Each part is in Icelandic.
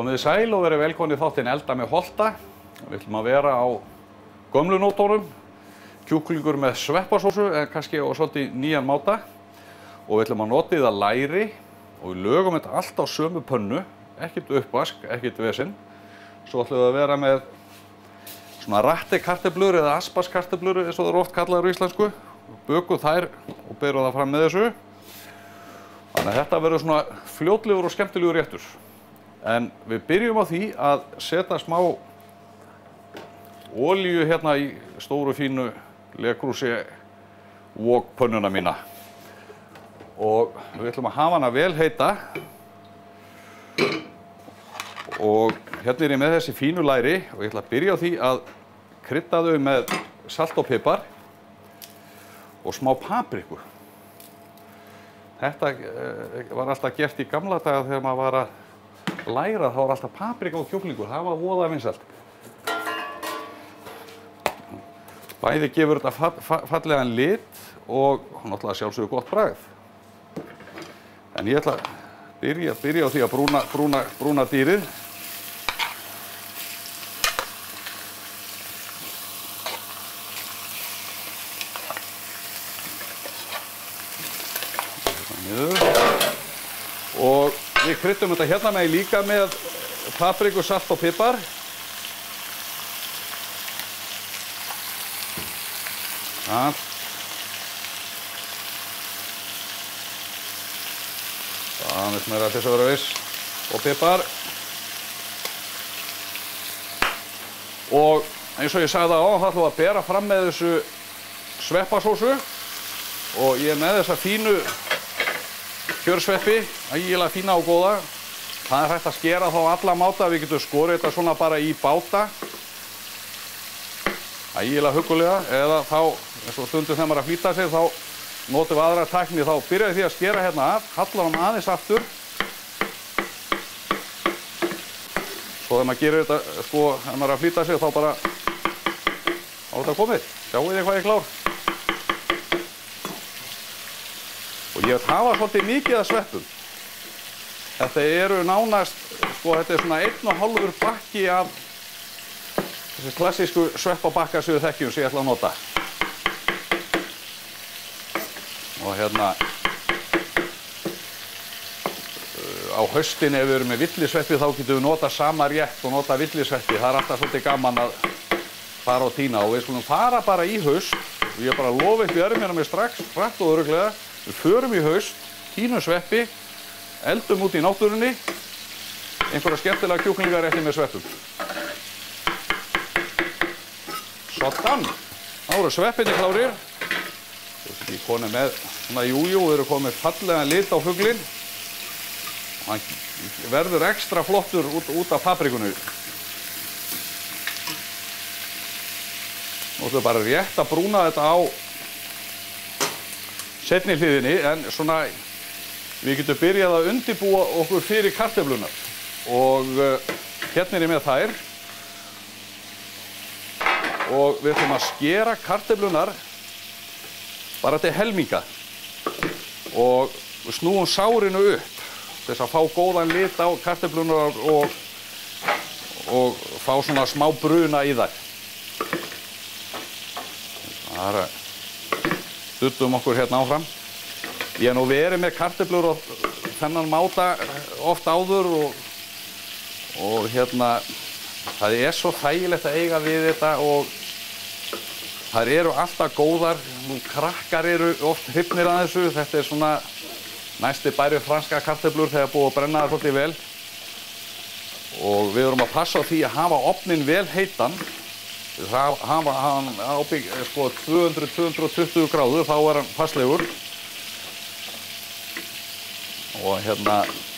Komið þið sæl og verið velkomin í þáttinn Elda með Holta. Við ætlum að vera á gömlu nótunum, kjúklingur með sveppasósu en kannski á svolítið nýjan máta. Og við ætlum að nota í það læri og við lögum þetta allt á sömu pönnu, ekkert uppvask, ekkert vesinn. Svo ætlum við að vera með svona rattekartöflur eða aspaskartöflur eins og það eru oft kallaðar á íslensku. Bökum þær og berum það fram með þessu. Þannig að þetta verður svona fljótlegur og skemmtilegur réttur. En við byrjum á því að setja smá olíu hérna í stóru fínu Le Creuset wokpönnuna mína. Og við ætlum að hafa hana vel heita. Og hérna er ég með þessi fínu læri og ég ætla að byrja á því að krydda þau með salt og pipar og smá papriku. Þetta var alltaf gert í gamla daga þegar maður var að læra, þá var alltaf paprika og kjúklingur, það var voða vinsælt. Bæði gefur þetta fallegan lit og náttúrulega sjálfsögðu gott bragð. En ég ætla að byrja á því að brúna dýrið. Og við kryddum þetta hérna með líka með papriku, salt og pipar. Aðeins meira til þess að vera viss. Og pipar. Og eins og ég sagði það á, þá ætlum við að bera fram með þessu sveppasósu. Og ég er með þessa fínu kjörsveppi, ægilega fína og góða. Það er hægt að skera þá alla máta, við getum skorið þetta svona bara í báta. Ægilega huggulega, eða þá, eins og stundum þegar maður er að flýta sig, þá notum við aðra tækni. Þá byrjaði því að skera hérna af, hallar hann aðeins aftur. Svo þegar maður gerir þetta, sko, þegar maður er að flýta sig, þá bara á þetta komið. Sjáu þið hvað ég er klár. Og ég hafa svolítið mikið af sveppum. Þetta eru nánast, sko, þetta er svona 1,5 bakki af þessi klassísku sveppabakka sem við þekkjum sem ég ætla að nota. Og hérna, á haustin ef við erum með villisveppi þá getum við nota sama rétt og nota villisveppi. Það er alltaf svolítið gaman að fara og tína og við skulum fara bara í haust. Og ég bara lofa upp í ermina mér strax, hratt og örugglega. Við förum í haust, tínum sveppi, eldum út í náttúrunni, einhverja skemmtilega kjúklingarétti með sveppum. Svona, þá eru sveppinni klárir. Ég er komið með svona jújú, við erum komið með fallegan lit á fuglinn. Hann verður ekstra flottur út af paprikunni. Nú ætlum við bara rétt að brúna þetta á seinni hliðinni, en svona við getum byrjað að undirbúa okkur fyrir kartöflunar. Og hérna er ég með þær. Og við ætlum að skera kartöflunar bara til helminga. Og við snúum sárinu upp til þess að fá góðan lit á kartöflunar og fá svona smá bruna í þær. Það er duttum okkur hérna áfram. Ég hef nú verið með kartöflur og þennan máta oft áður og hérna, það er svo þægilegt að eiga við þetta og þær eru alltaf góðar. Nú krakkar eru oft hrifnir að þessu. Þetta er svona næsti bæri franska kartöflur þegar búið að brenna það svolítið vel. Og við erum að passa á því að hafa ofninn vel heitan. Hafa hann ábygg, sko, 200-220 gráður, þá er hann passlegur. Og hérna,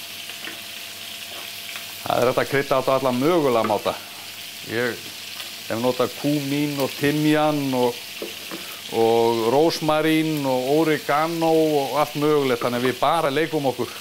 það er hægt að krydda á alla mögulega máta. Ég hef notað kúmín og timjan og rósmarín og oregano og allt mögulegt, þannig að við bara leikum okkur.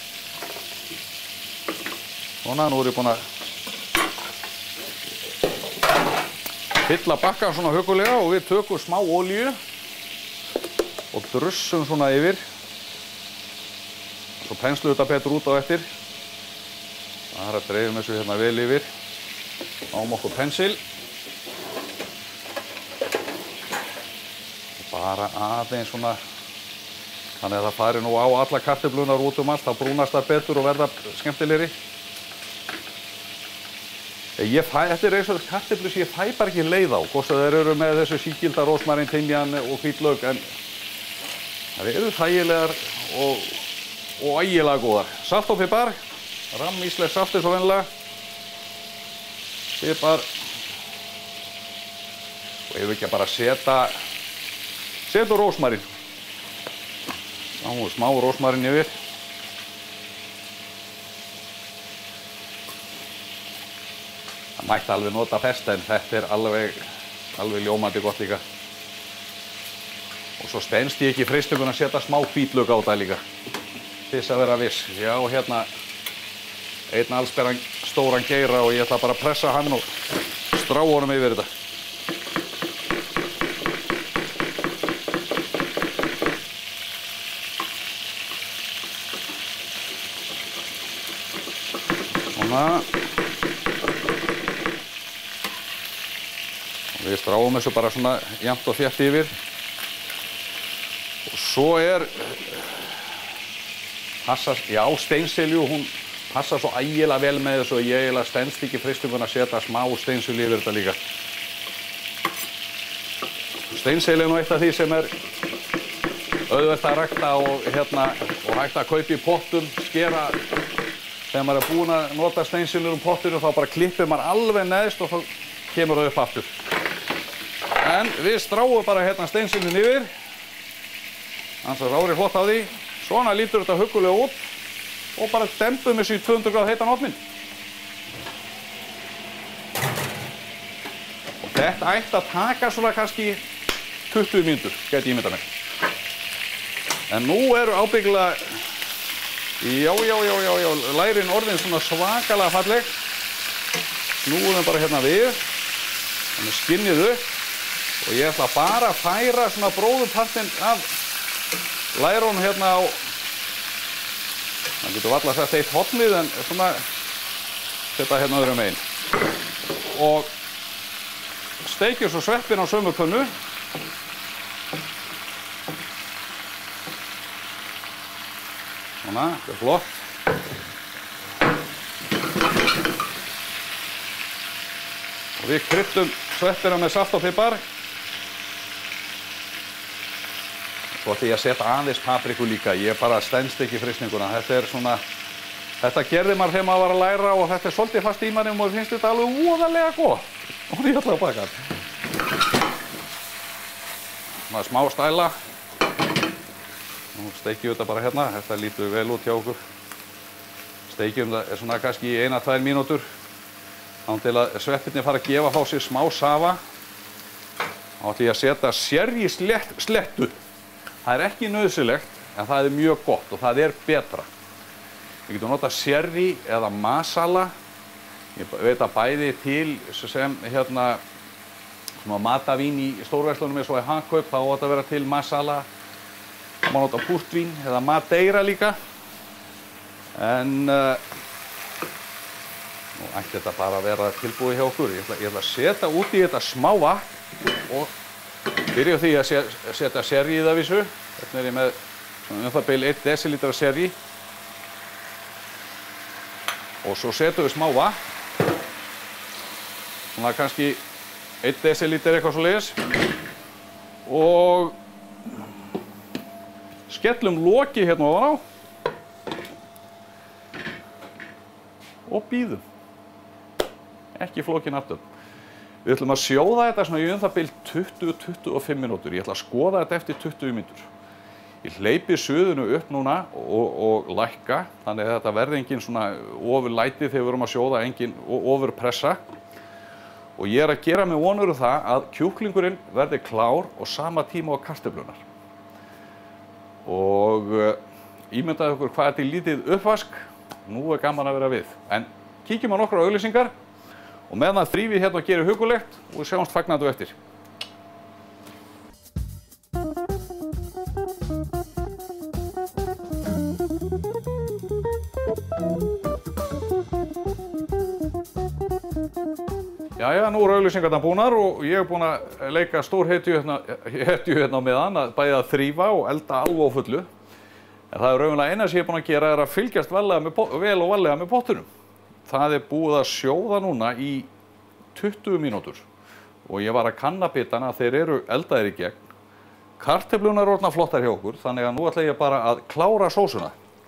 Svona, nú er ég búinn að fylla bakkan svona huggulega og við tökum smá olíu og drussum svona yfir. Svo penslu þetta betur út á eftir. Bara dreifum þessu hérna vel yfir. Náum okkur pensil. Bara aðeins svona, þannig að það fari nú á alla kartöflunar út allt, þá brúnast það betur og verða skemmtilegri. Þetta er eins og kartöflur sem ég fæ bara ekki leið á, hvort að þeir eru með þessu sígilda, rósmarín, timian og hvítlauk, en það eru þægilegar og ægilega góðar. Salt og pipar, rammíslegt salt eins og venjulega, pipar, og ef ekki að bara setja rósmarín. Smá rósmarín yfir. Það mætti alveg nota festa, en þetta er alveg ljómandi gott líka. Og svo stenst ég ekki í freistinguna að setja smá hvítlauk á þetta líka. Til þess að vera viss. Já, hérna einn allsberan stóran geira og ég ætla bara að pressa hann og strá honum yfir þetta. Svona. Og við stráum þessu bara svona jafnt og þétt yfir. Og svo steinselju, hún passar svo ægilega vel með þessu og ég eiginlega stenst ekki freistinguna að setja smá steinselju yfir þetta líka. Steinselju er nú eitt af því sem er auðvelt að rækta og hægt að kaupa í pottum, skera. Þegar maður er búinn að nota steinseljur úr pottinu þá bara klippir maður alveg neðst og þá kemur það upp aftur. En við stráum bara hérna steinseljun yfir. Annars er árið flott á því. Svona lítur þetta huggulega út og bara dempum þessu í 200 gráð heitan ofninn. Og þetta ætti að taka svona kannski 20 mínútur, gæti ég ímynda mér. En nú eru ábyggilega, já, lærin orðin svona svakalega falleg. Snúum þeim bara hérna við, þannig skinnið upp og ég ætla bara að færa svona bróðurpartinn af lærunum hérna á, það getur varla sagt eitt hornið, en svona setja hérna öðrum megin. Og steikjum svo sveppinn á sömu pönnu. Svona, þetta er flott. Og við kryddum sveppina með salt og pipar. Svo ætla ég að setja aðeins papriku líka. Ég bara stenst ekki freistinguna. Þetta gerði maður þegar maður var að læra og þetta er svolítið fast í manni og maður finnst þetta alveg voðalega gott. Og ég ætla að baka þetta. Smá stæla. Nú steikjum við þetta bara hérna, þetta lítur vel út hjá okkur. Steikjum þetta svona kannski í 1-2 mínútur. Þá til að sveppirnir fara að gefa frá sér smá safa. Þá ætla ég að setja sherry slettu. Það er ekki nauðsynlegt, en það er mjög gott og það er betra. Við getum notað sherry eða masala. Ég veit að bæði til sem matavín í stórverslunum eins og í Hagkaup, þá á þetta að vera til masala. Það má nota púrtvín eða madeira líka. En nú ætti þetta bara að vera tilbúið hjá okkur. Ég ætla að setja út í þetta smá vatn og byrja á því að setja sherry í það vísu. Þetta er ég með það bil 1 desilítra sherry. Og svo setjum við smá vatn. Svona kannski 1 desilítra eitthvað svoleiðis. Og skellum loki hérna ofan á og bíðum. Ekki flókin aftur. Við ætlum að sjóða þetta svona í það bil 20-25 mínútur. Ég ætla að skoða þetta eftir 20 mínútur. Ég hleypi suðinu upp núna og lækka, þannig að þetta verði engin svona ofurlæti þegar við erum að sjóða, engin ofurpressa. Og ég að gera mig vonur það að kjúklingurinn verði klár og sama tíma á kartöflunar. Og ímyndaðu okkur hvað þetta er lítið uppvask. Nú er gaman að vera við. En kíkjum á nokkrar auglýsingar og meðan það þrífið hérna og gerir hugulegt og við sjáumst fagnandi eftir. Jæja, nú eru auglýsingarnar búnar og ég búinn að leika stór hetju hérna á meðan, bæði að þrífa og elda alveg á fullu. En það raunverulega eina sem ég búinn að gera að fylgjast vel og varlega með pottunum. Það búið að sjóða núna í 20 mínútur og ég var að kanna bitana að þeir eru eldaðir í gegn. Kartöflurnar eru orðnar flottar hjá okkur, þannig að nú ætla ég bara að klára sósuna.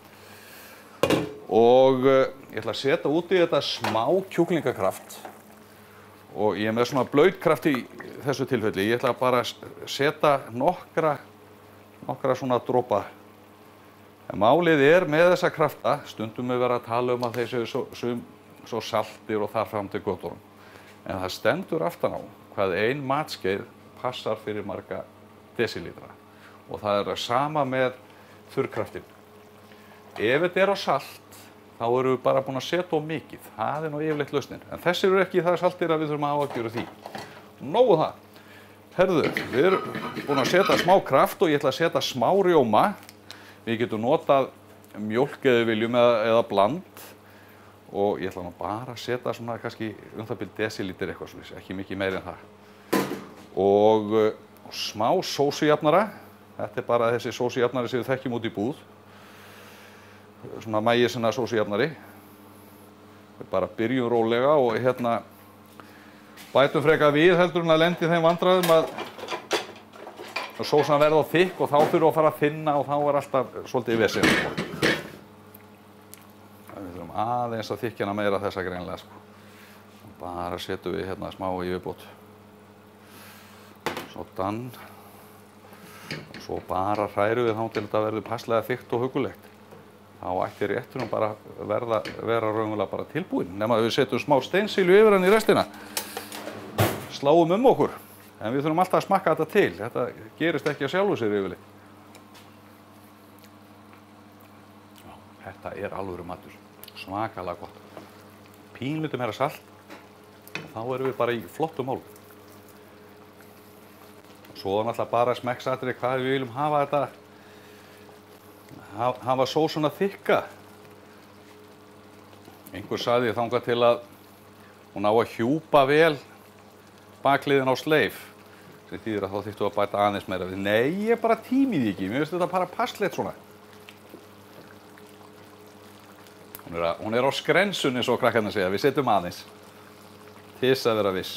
Og ég ætla að setja út í þetta smá kjúklingakraft. Og ég með svona blautkraft í þessu tilfelli. Ég ætla bara að setja nokkra svona dropa. En málið með þessa krafta, stundum við vera að tala að þeir séu svo saltir og þar fram til götunum. En það stendur aftan á hvað ein matskeið passar fyrir marga desilítra. Og það sama með þurrkraftin. Ef þetta á salt, þá erum við bara búin að setja of mikið. Það nú yfirleitt lausnin. En þessir eru ekki það saltir að við þurfum að ágjöra því. Nógu það. Herðu, við erum búin að setja smá kraft og ég ætla að setja smá rjóma. Við getum notað mjólk eða viljum eða bland. Og ég ætla nú bara að setja svona kannski það bil desilítir eitthvað svolítið, ekki mikið meiri en það. Og smá sósujafnara. Þetta bara þessi sósujafnari sem við þekkjum út í búð. Svona maísina sósujafnari. Við bara byrjum rólega og hérna bætum frekar við heldur en að lenda í þeim vandræðum að sósan verði þykk og þá þurfum við að fara að þynna og þá alltaf svolítið vesen. Við þurfum aðeins að þykkjana meira þessa greinlega sko. Bara setjum við hérna smá yfirbót. Svona. Og svo bara hrærum við þá til þetta verður passlega þykkt og hugulegt. Þá ætti rétturinn bara vera raunverulega bara tilbúinn. Nema við setjum smá steinsilju yfir hann í restina. Sláum okkur. En við þurfum alltaf að smakka þetta til. Þetta gerist ekki að sjálfu sér yfirleitt. Þetta alvöru matur. Svakalega gott. Pínlítið meira salt. Og þá erum við bara í flottum málum. Svo náttúrulega bara smekksatriði hvað við viljum hafa þetta. Hafa sósuna þykka. Einhver sagði þangað til að hún á að hjúpa vel bakliðin á sleif. Sem þýðir að þá þyrftu að bæta aðeins meira við. Nei, ég bara tími því ekki. Mér finnst þetta bara passlegt svona. Hún á skrensunni, svo krakkarnir segja. Við setjum aðeins. Til þess að vera viss.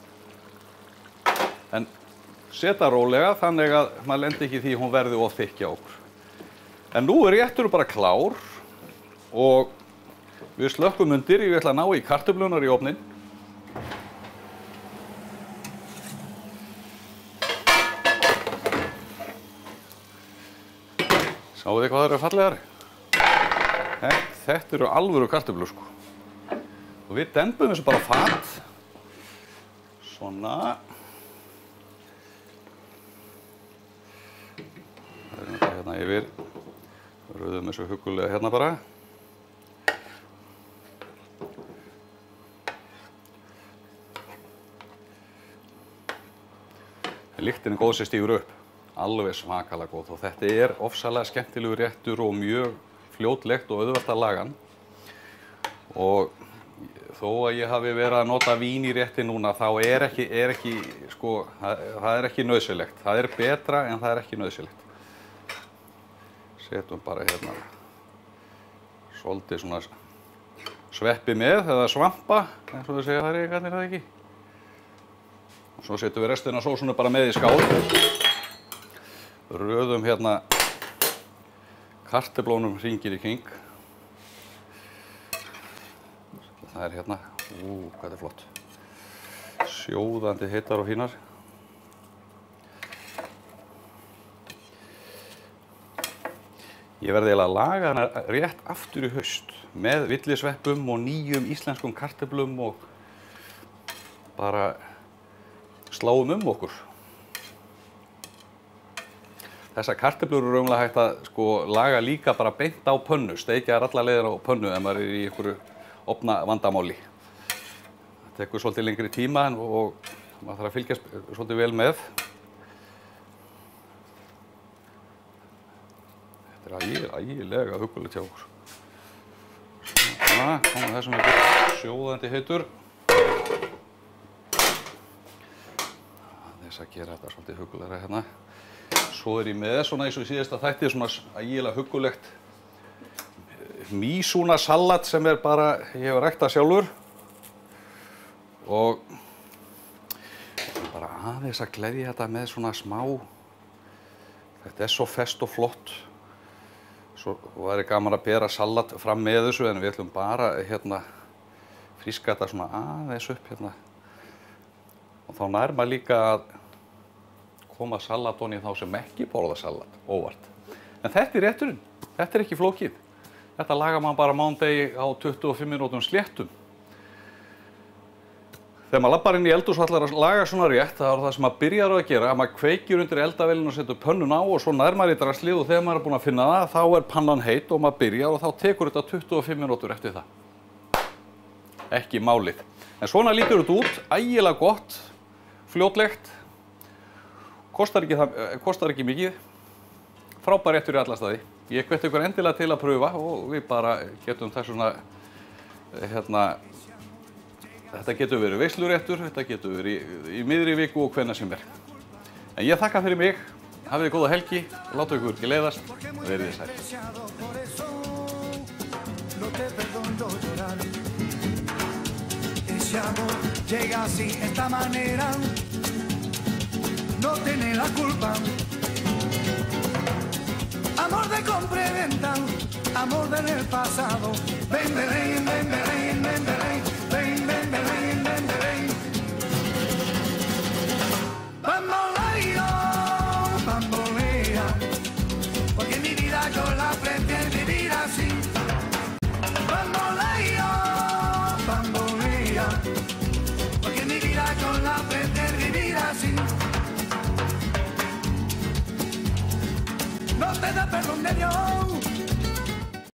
En setja rólega þannig að maður lendi ekki því hún verði of þykk hjá okkur. En nú rétturinn bara klár og við slökkum undir. Ég ætla að ná í kartöflurnar í ofninn. Sáuð þið hvað það eru fallegar? Þetta eru alvöru kartöflur sko. Og við dembum þessu bara fat. Svona. Það er þetta hérna yfir. Rauðum þessu hugulega hérna bara. Lyktin góð sem stígur upp. Alveg svakalega góð. Og þetta ofsalega skemmtilegur réttur og mjög fljótlegt og auðvelt að laga hann. Og þó að ég hafi verið að nota vín í rétti núna, þá ekki sko, það ekki nauðsynlegt. Það betra en það ekki nauðsynlegt. Setjum bara hérna svolítið svona sveppi með eða svampa, eins og þau segja það það ekki. Og svo setjum við restina af sósunni bara með í skál. Röðum hérna kartöflunum hringir í kring. Það hérna, hvað þetta flott. Sjóðandi heitar og fínar. Ég verði eiginlega að laga hana rétt aftur í haust með villisveppum og nýjum íslenskum kartöflum og bara sláum okkur. Þessar kartöflur eru raunverulega hægt að sko laga líka bara beint á pönnu, steikja þær allar leiðir á pönnu ef maður í einhverju opna vandamáli. Það tekur svolítið lengri tíma og maður þarf að fylgjast svolítið vel með. Þetta ægilega hugulegt hjá okkur. Svona, komum þessum sjóðandi heitur. aðeins að gera þetta svolítið huggulegra hérna. Svo ég með svona eins og í síðasta þætti svona ægilega huggulegt mísúna salat sem bara, ég hef ræktað sjálfur. Og bara aðeins að gleðja þetta með svona smá, þetta svo fest og flott. Svo væri gaman að bera salat fram með þessu en við ætlum bara hérna fríska þetta svona aðeins upp hérna. Og þá nær maður líka að koma salatón í þá sem ekki borða salat, óvart. En þetta rétturinn, þetta ekki flókið. Þetta lagar maður bara mánudegi á 25 mínútum sléttum. Þegar maður labbar inn í eldhús og ætlar að laga svona rétt, það er það sem maður byrjar á að gera, að maður kveikir undir eldavélina og setur pönnun á og svo nær maður í draslið og þegar maður búinn að finna það, þá pannan heit og maður byrjar og þá tekur þetta 25 mínútur eftir það. Ekki málið. En svona lítur þetta út, ægilega gott, fljótlegt, kostar ekki mikið, frábær réttur í alla staði. Ég hveti ykkur endilega til að pröfa og við bara getum þessuna, þetta getur verið veisluréttur, þetta getur verið í miðri viku og hvenær sem En ég þakka fyrir mig, hafið góða helgi, láta ykkur ekki leiðast og verið þið sæl. Ese amor llega así, esta manera, no tiene la culpa. Amor de compra y venta, amor del pasado. Ven, Belén, ven, Belén, ven, Belén, ven, ven, Belén, ven, Belén. Bamboleo, bambolea, porque mi vida yo la prefiero vivir así. Bamboleo, bambolea, porque mi vida yo la prefiero vivir así. No te da perdón de Dios.